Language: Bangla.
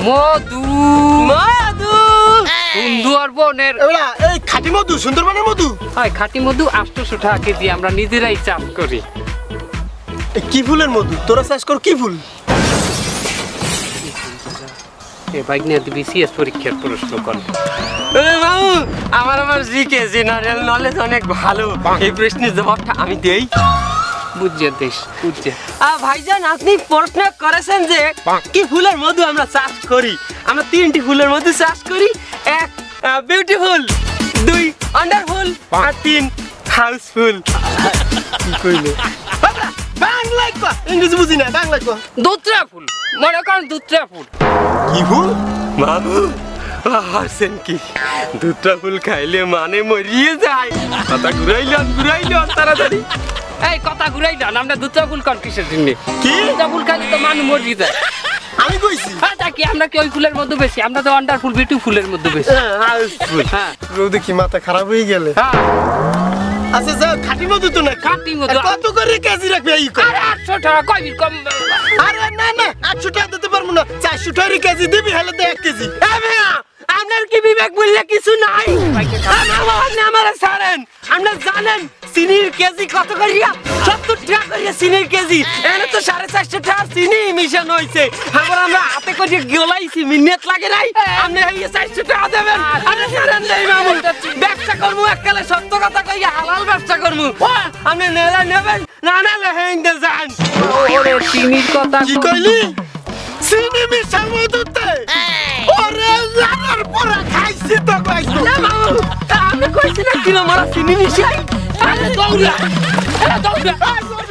মধু মধু সুন্দর বনের এই খাঁটি মধু সুন্দরবনের মধু হয় খাঁটি মধু 800 টাকা কেজি আমরা নিজেরাই চাষ করি কি ফুলের মধু তোরা চাষ কর কি ফুল এ বাইক নিয়ে বিসিএস পরীক্ষার প্রশ্ন কর মামু আমার জিকে জেনারেল নলেজ অনেক ভালো এই প্রশ্নের জবাবটা আমি দেই বুঝছে দেশ বুঝছে ভাইজান আপনি প্রশ্ন করেছেন যে কি ফুলের মধু আমরা চাষ করি আমরা 3টি ফুলের মধু চাষ করি এক বিউটিফুল 2 আন্ডারফুল আর 3 হাউসফুল কি কইলে বাংলা কো ইংরেজি বুঝি না বাংলা কো দুত্রা ফুল মনে করেন দুত্রা ফুল কি ফুল মামু হাসেন কি দুটা ফুল খাইলে মানে মরিয়ে যায় কথা ঘুরাইলেন তাড়াতাড়ি এই কথা ঘুরাই না আমরা দুত্রা ফুল কোন কিসের জন্য কি দুত্রা ফুল খাইলে তো মানুষ মরিয়ে যায় আমি কইছি তা কি আমরা কি ওই ফুলের মধ্যে বেশি আমরা তো আন্ডারফুল বিউটিফুলের মধ্যে বেশি হাউসফুল হ্যাঁ রোদ দেখি মাথা খারাপ হয়ে গেলে হ্যাঁ আচ্ছা যা খাঁটি মধু তো না খাঁটি মধু। কত করে কেজি রাখবে এই কো আরে 800 টাকা কই কম আরে না না 800 টাকা দিতে পারবো না 400 টাকা কেজি দিবি হলে তো 1 কেজি আপনার কি বিবেক বললে কিছু নাই আমার ছাড়েন আপনি জানেন চিনির কেজি কত করিয়া 70 টাকা করিয়া চিনির কেজি এনে তো 450 টাকা চিনি মিশন হইছে আবার আমরা হাতে করে গলাইছি মিনিট লাগে নাই আপনি এই 400 টাকা দেবেন আরে ছাড়েন দেই মামু ব্যবসা করমু এককালে সত্য কথা কইয়া হালাল ব্যবসা করমু আপনি নেলা নেবেন না না লেহেঙ্গা যান ওরে চিনির কথা কি কইলি চিনি মিশা মধুতে ওরে লাগার পরে খাইছি তো কইছো না মামু আপনি কইছিলেন কি না মারা চিনি মিশাই আরে দৌড়া